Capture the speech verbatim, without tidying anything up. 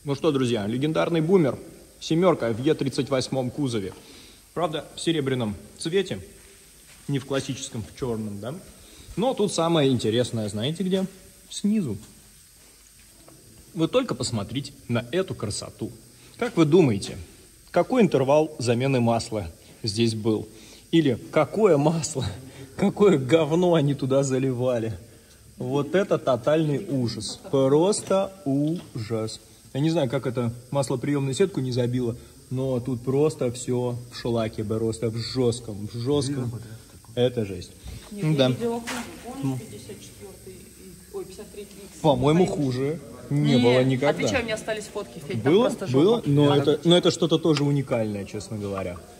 Ну что, друзья, легендарный бумер. Семерка в Е тридцать восемь кузове. Правда, в серебряном цвете. Не в классическом, в черном, да? Но тут самое интересное, знаете где? Снизу. Вы только посмотрите на эту красоту. Как вы думаете, какой интервал замены масла здесь был? Или какое масло, какое говно они туда заливали? Вот это тотальный ужас. Просто ужас. Я не знаю, как это маслоприемную сетку не забило, но тут просто все в шлаке, просто в жестком, в жестком. Это жесть. Нет, да. Я видела хуже. Помнишь, пятьдесят четвёртый, ой, пятьдесят третий. По-моему, хуже не Нет. было никогда. Отвечай, у меня остались фотки, Федь, Было, там просто было, жопа. но Да. это, но это что-то тоже уникальное, честно говоря.